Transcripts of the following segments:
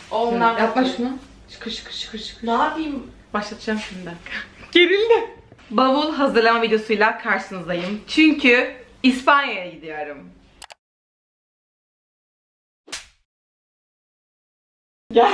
Ondan yapma şunu. Şıkır şıkır şıkır şıkır. Ne yapayım? Başlatacağım şimdi. Gerildi. Bavul hazırlama videosuyla karşınızdayım. Çünkü İspanya'ya gidiyorum. Gel.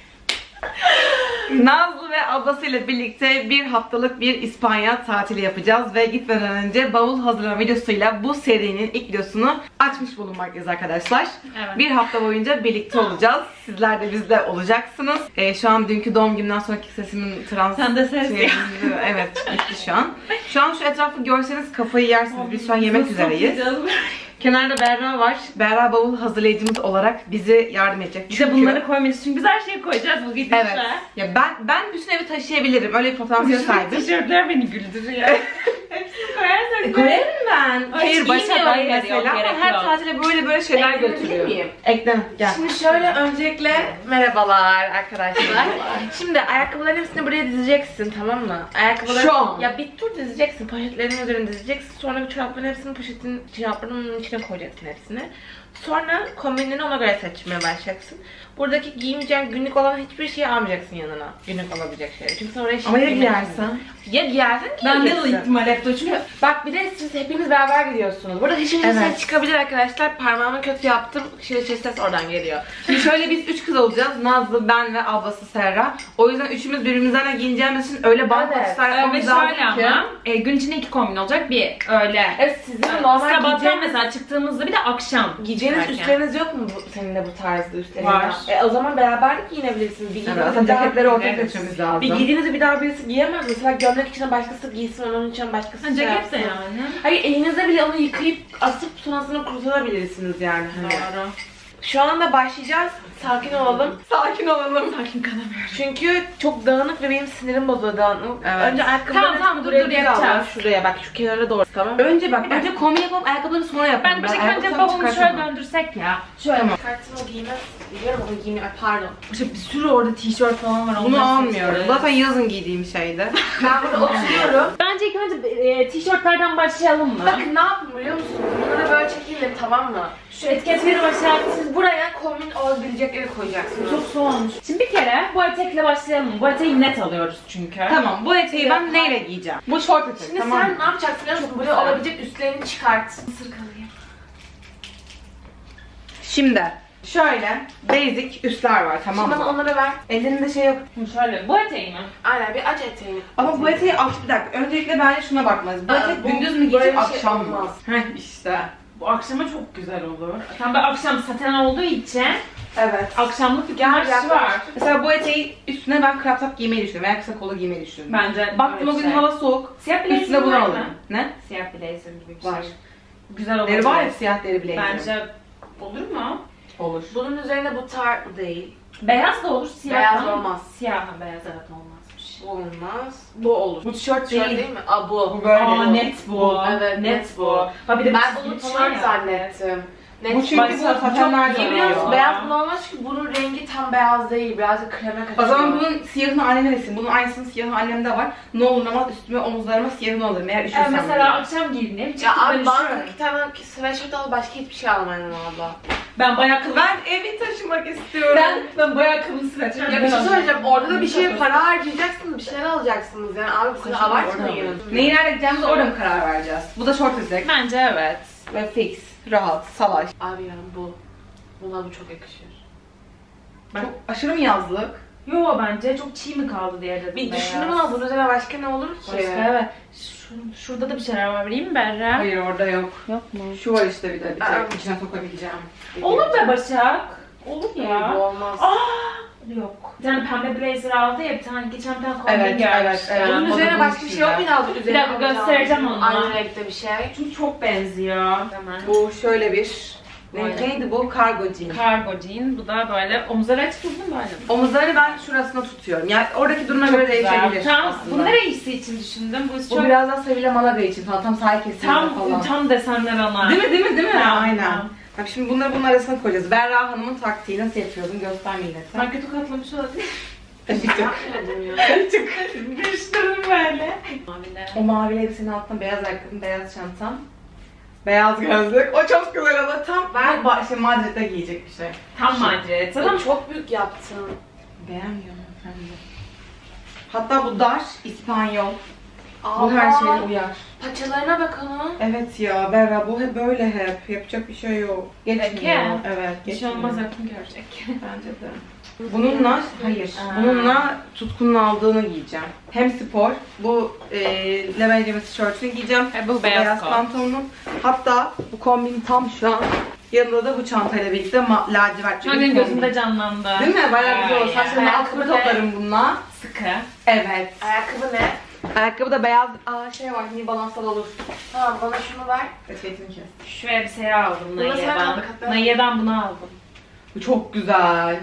Nazlı ve ablasıyla birlikte bir haftalık bir İspanya tatili yapacağız ve gitmeden önce bavul hazırlama videosuyla bu serinin ilk videosunu açmış bulunmaktayız arkadaşlar. Evet. Bir hafta boyunca birlikte olacağız. Sizler de bizle olacaksınız. Şu an dünkü doğum günümden sonraki sesimin Sen de ses evet, gitti şu an. Şu an şu etrafı görseniz kafayı yersiniz. Biz şu an yemek üzereyiz. Kenarda Berra var. Berra bavul hazırlayıcımız olarak bizi yardım edecek. Bize bunları koymayacağız çünkü biz her şeyi koyacağız bu gidişle. Evet. Ya ben bütün evi taşıyabilirim. Öyle bir potansiyel sahibim. Tişörtler beni güldürüyor. Hepsini koyarsak. Koyarım ben. Hayır, başa hayır, mesela. Her tatile böyle şeyler götürüyor. Ekle. Gel. Şimdi şöyle öncelikle merhabalar arkadaşlar. Şimdi ayakkabıların hepsini buraya dizeceksin, tamam mı? Ayakkabıları şu an. Ya bir tur dizeceksin. Poşetlerin üzerine dizeceksin. Sonra bu çorapların hepsini çorapların içine koyacaksın hepsini. Sonra kombinini ona göre seçmeye başlayacaksın. Buradaki giyemeyeceğin günlük olan hiçbir şeyi almayacaksın yanına. Günlük olabilecek şeyleri. Çünkü sen oraya Ama ya giyersen? Ya giyersen Ben de o ihtimal hep çünkü bak bir de siz hepiniz beraber gidiyorsunuz. Burada hiçbir ses çıkabilir arkadaşlar. Parmağımı kötü yaptım. Ses oradan geliyor. Şimdi şöyle biz 3 kız olacağız. Nazlı, ben ve ablası Serra. O yüzden üçümüz birbirimizden de giyineceğimiz için öyle şöyle ama gün içinde 2 kombin olacak. Bir öyle. Evet, sizin normal sabahtan mesela çıktığımızda bir de akşam. Giyeceğiniz üstleriniz yok mu seninle bu tarzda üstleriniz? Var. O zaman beraber de giyinebilirsiniz. Evet, ceketleri ortaya seçmemiz lazım. Bir giydiğinizde bir daha birisi giyemez. Mesela gömlek içine başkası giysin, onun için başkası ceket de yani. Hayır, elinizde bile onu yıkayıp asıp sonrasında kurtarabilirsiniz yani. Doğru. Şu anda başlayacağız. Sakin olalım. Sakin olalım. Sakin kalamıyorum. Çünkü çok dağınık ve benim sinirim bozuldu dağınık. Evet. Önce ayakkabıları tamam, buraya yapacağız. Şuraya bak, şu kenara doğru. Tamam. Önce kombin yapalım, ayakkabıları sonra yapalım. Önce bavulunu şöyle döndürsek ya. Şöyle mi? Kartını giymez. Biliyorum onu giymiyor. Pardon. İşte bir sürü orada tişört falan var. Bunu almıyorum. Zaten yazın giydiğim şeydi. Ben burada oturuyorum. Bence ilk önce tişörtlerden başlayalım mı? Bakın ne yapın biliyor musunuz? Bunları böyle çekeyim, tamam mı? Şu etiketleri başlayalım. Siz buraya kombin olabilecekleri koyacaksınız. Çok soğumuş. Şimdi bir kere bu etekle başlayalım. Bu eteği net alıyoruz çünkü. Tamam, bu eteği ben neyle giyeceğim? Bu şort etek. Şimdi tamam. sen ne yapacaksın biliyor musun? Buraya olabilecek üstlerini çıkart. Mısır kalayım. Şimdi şöyle basic üstler var, tamam mı? Şimdi bana onları ver. Ellerinde şey yok. Şöyle bu eteği mi? Aynen, bir aç eteğini. Ama bu eteği aç, bir dakika. Öncelikle bence şuna bakmalıyız. Bu etek gündüz mü giyecek, akşam mı? Heh işte. Bu akşama çok güzel olur. Tam ben akşam saten olduğu için evet. Akşamlık bir kumaşı var. Mesela bu eteği üstüne ben crop top giymeyi düşünüyorum veya kısa kolu giymeyi düşünüyorum. Bence baktım o gün hava soğuk. Siyah blazer üstüne bunu var alırım. mı? Ne? Siyah blazer gibi bir var. şey. Güzel olur. Deri var ya, siyah deri blazer. Bence olur mu? Olur. Bunun üzerine bu değil. Beyaz da olur, siyah beyaz olmaz. Siyah beyaz evet olmazmış. Bu olmaz. Bu olur. Bu tişört değil mi? Aa bu. Bu böyle. Aa net bu. Evet, net bu. Ha bir de ben bunu tişört zannettim. Bu çünkü bu satenler de oluyor. Beyaz normal çünkü bunun rengi tam beyaz değil. Biraz da kreme kaçıyor. O zaman bunun siyahını anneme desin. Bunun aynısının siyahı annemde var. Ne olur ne olmaz üstüme, omuzlarıma siyahını alırım eğer üşürsem. Evet, mesela akşam giyineyim. Ya abi bana 2 tane sweatshirt al, başka hiçbir şey almayalım abla. Ben bayağı Ben evi taşımak istiyorum. Ben bayağı kalın sweatshirt. Ya bir şey söyleyeceğim. Orada da bir şeye para harcayacaksınız, bir şeyler alacaksınız. Yani abi size abartmayın. Neyi nerede gideceğimize orada mı karar vereceğiz? Bu da short etek. Bence evet. Ve fix, rahat, salaş. Abi yani buna bu çok yakışır. Çok aşırı mı yazlık? Yo bence çok çiğ mi kaldı diye dedim. Bir düşündüm ama bunun üzerine başka ne olur ki? Başka evet. Şurada da bir şeyler var, vereyim mi Berra? Hayır orada yok. Yok mu? Şu var işte bir de bir tek içine sokabileceğim. Olur be Başak. Olur ya. Bu olmaz. Yok. Bir tane pembe blazer aldı ya, bir tane geçen bir tane kombin evet. Bunun üzerine başka bir şey yok muydu aldı? Bir dakika göstereceğim onu. Aynı renkte bir şey. Çünkü çok benziyor. Bu şöyle bir... Neydi bu? Cargo jean. Cargo jean. Bu da böyle omuzları açık mı böyle? Omuzları ben şurasına tutuyorum. Yani oradaki duruma göre değişebilir. Tamam. Bu ne reisi için düşündüm? Bu biraz daha Sevilla Malaga için falan. Tam sahil kesiminde falan. Tam desenler ana. Değil mi? Tamam. Aynen. Bak şimdi bunları bunun arasına koyacağız. Berra Hanım'ın taktiği nasıl yapıyordum göster millete. Ben kötü katlamış olabilir. Bir tık. Düştüm böyle. O mavi elbisenin altına beyaz ayakkabım, beyaz çantam. Beyaz gözlük. O çok güzel olur. Tam Madrid'de giyecek bir şey. Tam Madrid. Tamam. Çok büyük yaptın. Beğenmiyorum efendim. Hatta bu dar İspanyol. Aa, Bu her şeye uyar. Paçalarına bak onun. Evet ya Berra bu hep böyle hep. Yapacak bir şey yok. Geçmiyor. Evet Bir şey geçmiyor. olmaz, yakın görecek. Bence de. Bununla, hayır. Bununla Tutkun'un aldığını giyeceğim. Hem spor, bu Level tişörtünü giyeceğim. Bu beyaz kot. pantolonu. Hatta bu kombin tam şu an. Yanında da bu çantayla birlikte lacivert bir Benim kombin. gözümde canlandı. Değil mi? Bayağı güzel olur. Saçlarımı Ayakkabı altına toplarım bununla. Sıkı. Evet. Ayakkabı ne? Ayakkabı da beyaz şey var, New Balance'da olur. Tamam bana şunu ver. Etiketini kes. Şu elbiseyi aldım Bunu sen Naiye'den. aldın, hatta. Naiye'den bunu aldım. Bu çok güzel.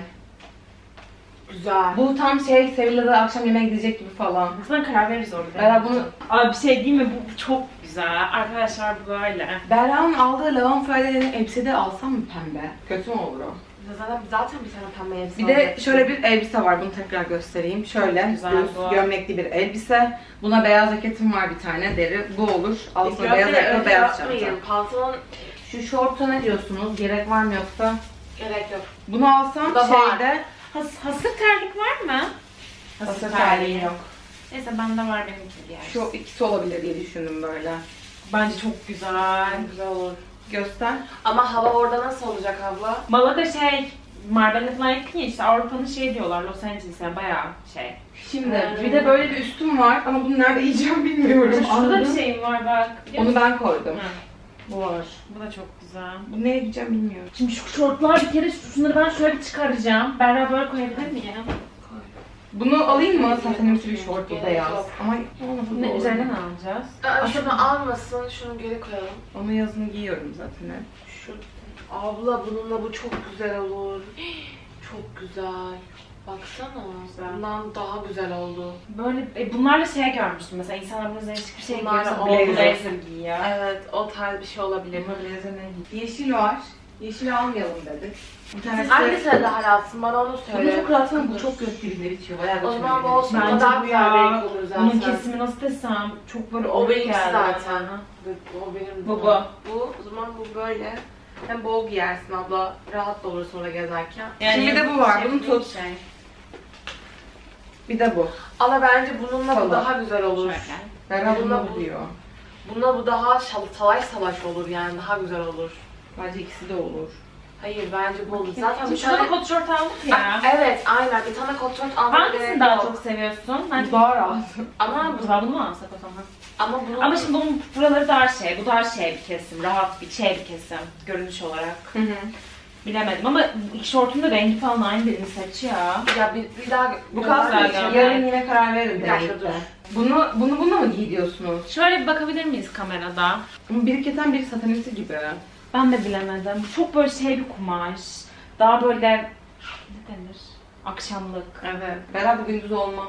Güzel. Bu tam şey Sevilla'da akşam yemeğe gidecek gibi falan. Aslında karar veririz orada. Berra bunu Abi bir şey değil mi? Bu çok güzel. Arkadaşlar bu böyle. Berra'nın aldığı Lavan Friday'lerin elbise de alsam mı pembe? Kötü mü olur o? Zaten bir tane pembe elbise Bir de alacak. şöyle bir elbise var. Bunu tekrar göstereyim. Şöyle Güzel düz bu. gömlekli bir elbise. Buna beyaz ceketim var bir tane deri. Bu olur. Altına beyaz Gömleği ayakkabı, öyle beyaz yapmayın. çanta. Pantolon Şu şorta ne diyorsunuz? Gerek var mı yoksa? gerek yok. Bunu alsam Bu da var. şeyde Hasır terlik var mı? hasır terliğim yok. Neyse bende var benimki diğer. Şu ikisi olabilir diye düşündüm böyle. Bence çok güzel. Güzel olur. Göster. Ama hava orada nasıl olacak abla? Malaga Marbella falan yakın ya, işte Avrupa'nın şey diyorlar, Los Angeles'e bayağı şey. Şimdi bir de böyle bir üstüm var ama bunu nerede yiyeceğim bilmiyorum. Şurada Anladın? bir şeyim var bak. Onu ben koydum. Ha, Bu var. bu da çok güzel. Bu ne giyeceğim bilmiyorum. Şimdi şu şortlar bir kere şunları ben şöyle bir çıkaracağım. Berra böyle koyabilir miyim? Bunu alayım mı? Satenimsi bir şort bu Gerek beyaz. yok. Ama Ne üzerine mi alacağız? Şunu almasın, şunu geri koyalım. onu yazın giyiyorum zaten hep. Şu abla bununla bu çok güzel olur. Çok güzel. Baksana. Güzel. Bundan daha güzel oldu. Böyle bunlarla şey görmüştüm mesela, insanlar bunun üzerine hiçbir şey Bunlar giyiyorsa blazer. blazer giyiyor. Evet, o tarz bir şey olabilir. Benim blazer ne giyeyim? Yeşil var. Yeşil almayalım dedik. Bir tanesi Hangisine daha rahatsın? Bana onu Bunu söyle. çok rahat ama bu çok göz dibinde bitiyor. Bayağı O zaman bu götürüyor. olsun. Bence O daha bu güzel ya. renk olur zaten. Bunun kesimi nasıl desem çok böyle O benimki geldi zaten. bana. O benim. Bu. Bu. O zaman bu böyle. Hem bol giyersin abla. Rahat da olur sonra gezerken. Şimdi bir de bu var, bunu bir tut. Şey. Bir de bu. Ama bence bununla bu Tamam. daha güzel olur. Şöyle. Berra Bununla bunu bu- diyor. Bununla bu daha salaş salaş olur yani. Daha güzel olur. Bence ikisi de olur. Hayır bence bu olur. Zaten bir Şurada tane... kot şort aldık ya. Evet aynen. Bir tane kot şort almaya Hangisini gerek daha yok. çok seviyorsun? Bu Bence daha rahat. Ama bu bunu mu alsak o zaman? bunun... Ama şimdi bunun buraları daha şey, bu daha şey bir kesim, rahat bir şey bir kesim görünüş olarak. Hı hı. Bilemedim ama iki şortun da rengi falan aynı, birini seç ya. Ya bir daha... Bu Güzel kalsın. gömlek. Yarın yine karar veririm. Bir dakika, birlikte. dur. Bununla mı giyiyorsunuz? Şöyle bir bakabilir miyiz kamerada? Ama biri keten biri satenimsi gibi. Ben de bilemedim. Bu çok böyle şey bir kumaş. Daha böyle ne denir? Akşamlık. Evet. Berra bu gündüz olmaz.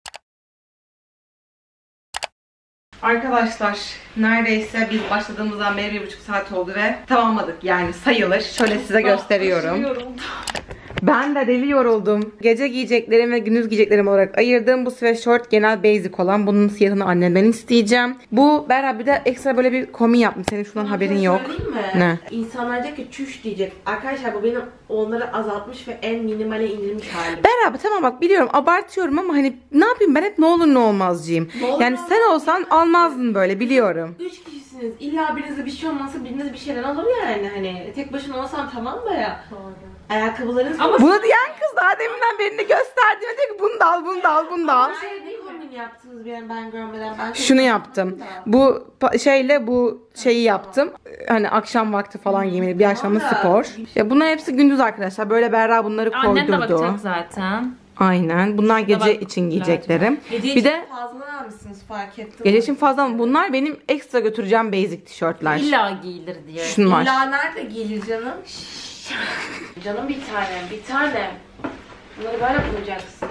Arkadaşlar neredeyse biz başladığımızdan beri 1,5 saat oldu ve tamamladık yani sayılır. Şöyle size gösteriyorum. Ben de deli yoruldum. Gece giyeceklerim ve gündüz giyeceklerim olarak ayırdığım bu sweatshirt genel basic olan. Bunun siyahını annemden isteyeceğim. Bu Berra bir de ekstra böyle bir kombin yaptım. Senin şundan haberin yok. Söyleyeyim mi? Ne? İnsanlar diyecek ki çüş diyecek. Arkadaşlar bu benim onları azaltmış ve en minimale indirmiş halim. Berra tamam bak biliyorum abartıyorum ama hani ne yapayım ben hep ne olur ne olmazcıyım. Ne olur Yani ne sen olsan almazdın böyle biliyorum. 3 kişisiniz. İlla birinize bir şey olmasa biriniz bir şeyler alır yani. Hani tek başına olsan tamam da ya. Doğru. Ayakkabılarınız... Ama Bunu diyen kız daha deminden birini gösterdi. Diyor ki bunu da al, bunu da al, bunu da al. Hayır ne kombin yaptınız ben görmeden? Ben Şunu yaptım. Bu şeyle bu şeyi yaptım. Hani akşam vakti falan giymeli bir akşamda spor. Ya bunların hepsi gündüz arkadaşlar. Böyle Berra bunları annem de koydurdu. bakacak zaten. Aynen. Bunlar gece bak, için giyeceklerim. Gece Bir de fazla almışsınız fark ettim. gece için fazla bunlar benim ekstra götüreceğim basic tişörtler. İlla giyilir diye. Şunlar. İlla nerede giyilir canım? Canım bir tane. Bunları böyle koyacaksın.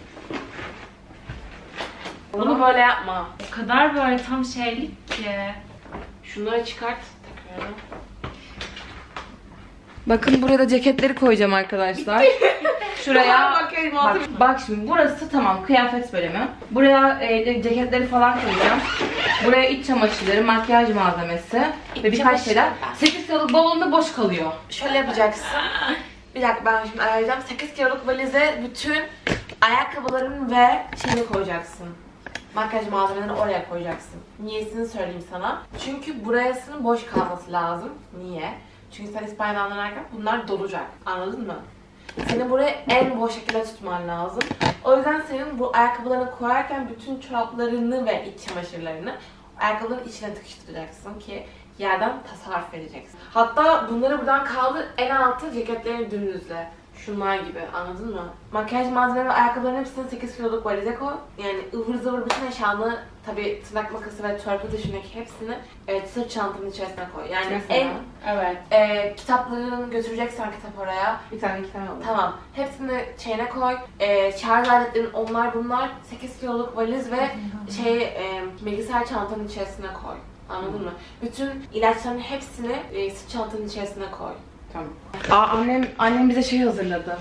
Bunu böyle yapma. O kadar böyle tam şeylik ki. Şunları çıkart. Takıyorum. Bakın buraya da ceketleri koyacağım arkadaşlar. Şuraya bak şimdi burası tamam kıyafet bölümü. Buraya ceketleri falan koyacağım. Buraya iç çamaşırları, makyaj malzemesi ve birkaç şeyler. 8 kiloluk bavulunda boş kalıyor. Şöyle yapacaksın. Bir dakika ben şimdi ayarlayacağım. 8 kiloluk valize bütün ayakkabıların ve şeyini koyacaksın. Makyaj malzemelerini oraya koyacaksın. Niyesini söyleyeyim sana. Çünkü burasının boş kalması lazım. Niye? Çünkü sen İspanya'dan dönerken bunlar dolacak. Anladın mı? Senin buraya en boş şekilde tutman lazım. O yüzden senin bu ayakkabılarını koyarken bütün çoraplarını ve iç çamaşırlarını ayakkabıların içine tıkıştıracaksın ki yerden tasarruf edeceksin. Hatta bunları buradan kaldır, en altı ceketleri dümdüzle. Şunlar gibi, anladın mı? Makyaj malzemeleri ve ayakkabıların hepsini 8 kiloluk valize koy. Yani ıvır zıvır bütün eşyanı, tabii tırnak makası ve törpü dışındaki hepsini sırt çantanın içerisine koy. Yani mesela, evet. Kitaplarını götüreceksen kitap oraya. Bir tane iki tane olur. Tamam. Hepsini şeyine koy. Şarj aletlerin onlar bunlar 8 kiloluk valiz ve bilgisayar çantanın içerisine koy. Anladın mı? Bütün ilaçların hepsini sırt çantanın içerisine koy. Tamam. Annem bize şey hazırladı.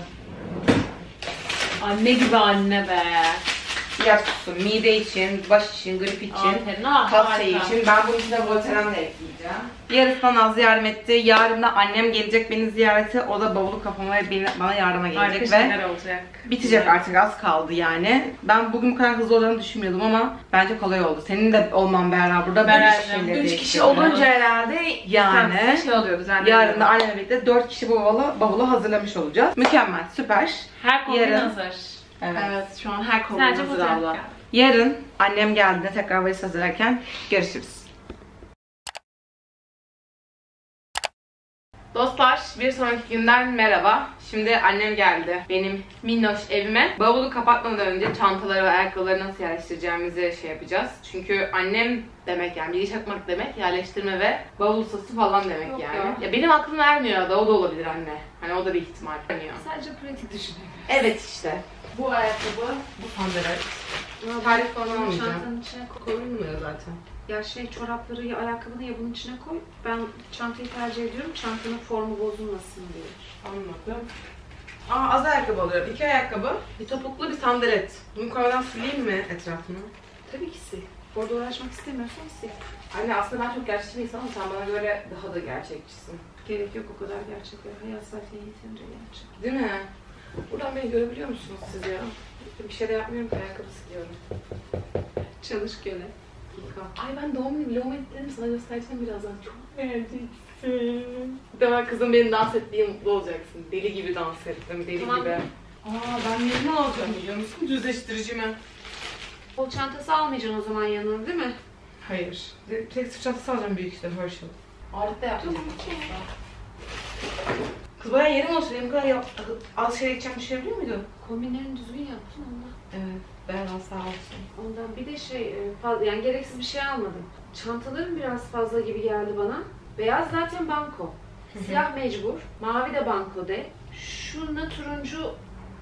Anne gibi anne be. İlaç kutusu, mide için, baş için, grip için, Aferin, kas şeyi için. Ben bunun içine Voltaren de ekleyeceğim. Yarısından Naz yardım etti. Yarın da annem gelecek beni ziyarete. O da bavulu kafama ve bana yardıma gelecek ve olacak. bitecek artık, az kaldı yani. Ben bugün bu kadar hızlı olacağını düşünmüyordum ama bence kolay oldu. Senin de olman beraber burada böyle 3 kişi olunca herhalde yani şey oluyordu zaten. yarın da annemle birlikte 4 kişi bu bavulu hazırlamış olacağız. Mükemmel, süper. Her kombin Yarın- hazır. Evet, şu an her konuda Sadece hazır fotoğraf abla. geldi. Yarın annem geldiğinde tekrar valiz hazırlarken görüşürüz. Dostlar, bir sonraki günden merhaba. Şimdi annem geldi benim minnoş evime. Bavulu kapatmadan önce çantaları ve ayakkabıları nasıl yerleştireceğimizi şey yapacağız. Çünkü annem demek yani bir iş yapmak demek, yerleştirme ve bavul ustası falan demek Yok yani. ya. Ya benim aklım ermiyor da o da olabilir anne. Hani o da bir ihtimal. Ermiyor. Sadece pratik düşünüyorum. Evet işte. Bu ayakkabı, bu sandalet. Tarif falan almayacağım. Çantanın içine koy. Koyulmuyor zaten. Ya çorapları ya ayakkabını ya bunun içine koy. Ben çantayı tercih ediyorum. Çantanın formu bozulmasın diye. Anladım. Az ayakkabı alıyorum. 2 ayakkabı, bir topuklu, bir sandalet. Bunu koymadan sileyim mi etrafını? Tabii ki sil. Orada uğraşmak istemiyorsan sil. Anne aslında ben çok gerçekçi bir insanım. Sen bana göre daha da gerçekçisin. Gerek yok o kadar gerçekler. Hayat zaten yeterince gerçek. Değil mi? Buradan beni görebiliyor musunuz siz ya? Bir şey de yapmıyorum ki, ayakkabı siliyorum. Çalış göle. Ay ben doğum günü vlogumu editlerim, sana göstereceğim birazdan. Çok beğeneceksin. Muhtemelen kızım benim dans ettiği mutlu olacaksın. Deli gibi dans ettim, deli Tamam. gibi. Ben yerine alacağım biliyor musun? Düzleştirici mi? Kol çantası almayacaksın o zaman yanına değil mi? Hayır. Tek sırt çantası alacağım büyük işte, Herschel. Ağırlık da yapmayacağım. Kız bayağı yerim olsun, benim bu kadar az şey içeceğim düşünebiliyor muydun? Kombinlerini düzgün yaptın ondan. Evet, beraber sağ olsun. Ondan bir de yani gereksiz bir şey almadım. Çantaların biraz fazla gibi geldi bana. Beyaz zaten banko. Siyah mecbur. Mavi de banko de. Şununla turuncu...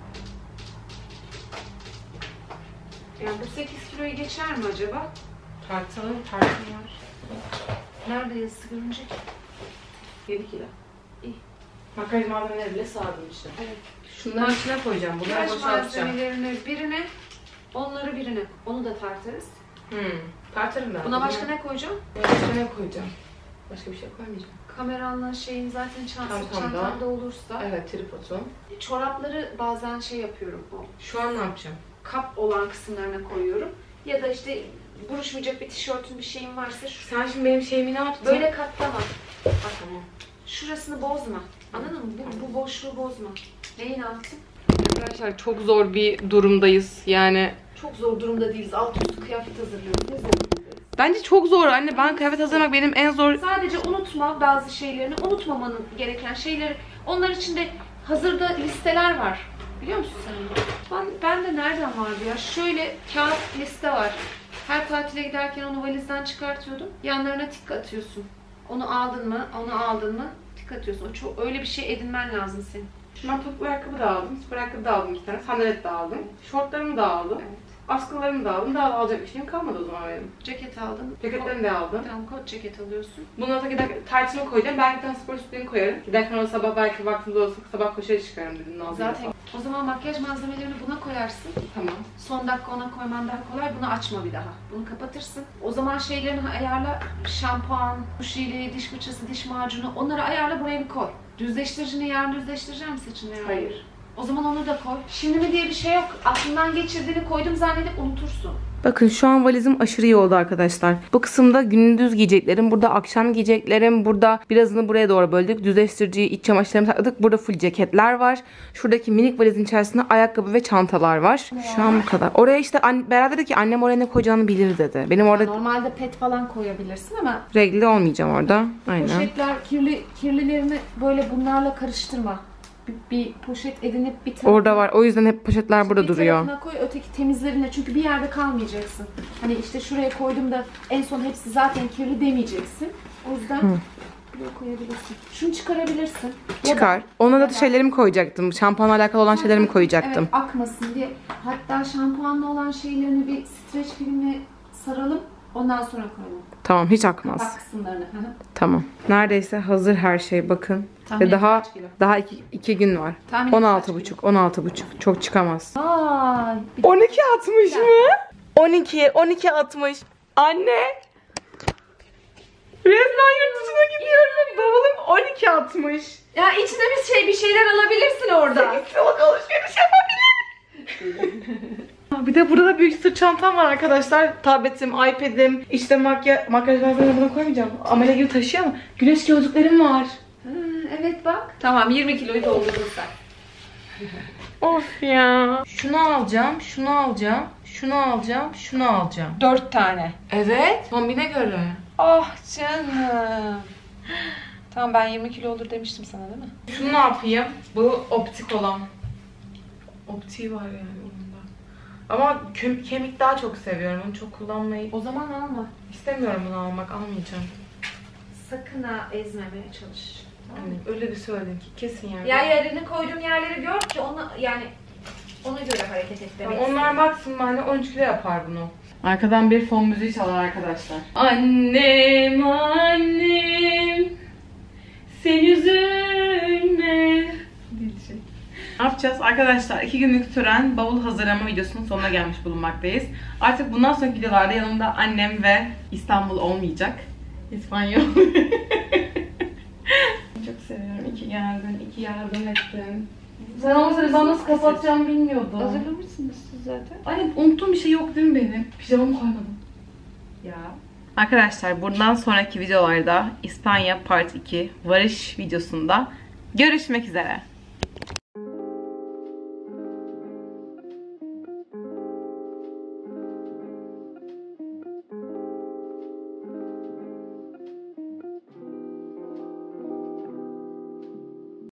Yani bu 8 kiloyu geçer mi acaba? Tartalım var. Nerede yazısı görünecek? 7 kilo. İyi. Makyaj malzemeleri bile sağladım işte. Evet. Şunların içine koyacağım, bunları Makyaj boşaltacağım. malzemelerini birine, onları birine. Onu da tartarız. Tartarım ben. Buna başka ne koyacağım? Başka ne koyacağım? Başka bir şey koymayacağım. Kameranla şeyin zaten Çantamda. çantanda olursa. Evet, tripodum. Çorapları bazen şey yapıyorum. O Şu an ne yapacağım? kap olan kısımlarına koyuyorum. Ya da işte buruşmayacak bir tişörtün bir şeyin varsa Sen şimdi benim şeyimi ne yaptın? böyle katlama. Tamam. Şurasını bozma. Anladın mı? Bu boşluğu bozma. Neyi ne yaptın? Arkadaşlar çok zor bir durumdayız yani. Çok zor durumda değiliz. Alt üstü kıyafet hazırlıyoruz. Ne zor durumdayız. Bence çok zor anne. Ben kıyafet hazırlamak benim en zor... Sadece unutma bazı şeylerini. Unutmamanın gereken şeyleri. Onlar içinde hazırda listeler var. Biliyor musun sen onu? Ben de nereden vardı ya? Şöyle kağıt liste var. Her tatile giderken onu valizden çıkartıyordum. Yanlarına tik atıyorsun. Onu aldın mı? Onu aldın mı? Tik atıyorsun. Öyle bir şey edinmen lazım senin. Ben topuklu ayakkabı da aldım. Spor ayakkabı da aldım 2 tane. Sandalet de aldım. Şortlarımı da aldım. Evet. Askılarımı da aldım. Daha alacak bir şeyim kalmadı o zaman benim. Ceket aldın. Ceketlerimi de aldım. Tamam, kot ceket alıyorsun. Bundan sonra giderken tartımı koyacağım. Belki bir tane spor üstlerini koyarım. Giderken o sabah belki vaktimde olursa sabah koşuya çıkarım dedim. Zaten o zaman makyaj malzemelerini buna koyarsın. Tamam. Son dakika ona koyman daha kolay. Bunu açma bir daha. Bunu kapatırsın. O zaman şeylerini ayarla. Şampuan, duş jeli, diş fırçası, diş macunu. Onları ayarla, buraya bir koy. Düzleştiricini yarın düzleştireceğim saçını yarın. Hayır. O zaman onu da koy. Şimdi mi diye bir şey yok. Aklından geçirdiğini koydum zannedip unutursun. Bakın şu an valizim aşırı iyi oldu arkadaşlar. Bu kısımda gündüz giyeceklerim, burada akşam giyeceklerim, burada birazını buraya doğru böldük. Düzleştiriciyi, iç çamaşırlarımı sakladık. Burada full ceketler var. Şuradaki minik valizin içerisinde ayakkabı ve çantalar var. Şu an bu kadar. Oraya işte Berat dedi ki annem oraya ne koyacağını bilir dedi. Benim orada Normalde pet falan koyabilirsin ama regli olmayacağım orada. Aynen. poşetler kirlilerini böyle bunlarla karıştırma. Bir poşet edinip bir tarafına, Orada var. O yüzden hep poşetler burada bir duruyor. tarafına koy, öteki temizlerine. Çünkü bir yerde kalmayacaksın. Hani işte şuraya koydum da en son hepsi zaten kirli demeyeceksin. O yüzden buraya koyabilirsin. Şunu çıkarabilirsin. Ya Çıkar. da- Ona da ya şeylerimi koyacaktım. Şampuanla alakalı olan şeylerimi koyacaktım. Evet, akmasın diye. Hatta şampuanla olan şeylerini bir streç filmle saralım. Ondan sonra koyalım. Tamam, hiç akmaz. Bak kısımlarını. Hı hı. Tamam. Neredeyse hazır her şey, bakın. Tahmin Ve daha kaç kilo? iki gün var. Tahmin 16,5. Çok çıkamaz. Ay, 12,60 mı? 12,60. Anne. Resmen yurt dışına gidiyorum. Bavulum 12,60. ya içinde bir şeyler alabilirsin orada. Salak alışveriş yapabilirim. Bir de burada da büyük sırt çantam var arkadaşlar. Tabletim, iPad'im, işte makyaj malzemelerimi buna koymayacağım. Amele gibi taşıyor ama güneş gözlüklerim var. Evet bak. Tamam 20 kiloyu doldurdun sen. Of ya. Şunu alacağım, şunu alacağım, şunu alacağım, şunu alacağım. 4 tane. Evet. Kombine göre. Ah canım. Tamam ben 20 kilo olur demiştim sana değil mi? Şunu ne yapayım? Bu optik olan. Optiği var yani onun da. Ama kemik daha çok seviyorum. Onu çok kullanmayı O zaman alma. istemiyorum, bunu almak. Almayacağım. Sakın ha ezmemeye çalış. Yani öyle bir söyledin ki kesin yani. Ya yerini koyduğum yerleri gör ki onu yani ona göre hareket et demek. Tamam, onlar maksimum hani 13 kilo yapar bunu. Arkadan bir fon müziği çalar arkadaşlar. Annem annem sen üzülme. Ne yapacağız? Arkadaşlar 2 günlük süren bavul hazırlama videosunun sonuna gelmiş bulunmaktayız. Artık bundan sonraki videolarda yanımda annem ve İstanbul olmayacak. İspanyol. Çok seviyorum. İyi ki geldin, iyi ki yardım ettin. Sen olmasaydın ben nasıl kapatacağımı bilmiyordum. Hazırlamışsınız siz zaten. Ay, unuttuğum bir şey yok değil mi benim? Pijamamı koymadım. Ya. Arkadaşlar bundan sonraki videolarda İspanya Part 2 varış videosunda görüşmek üzere.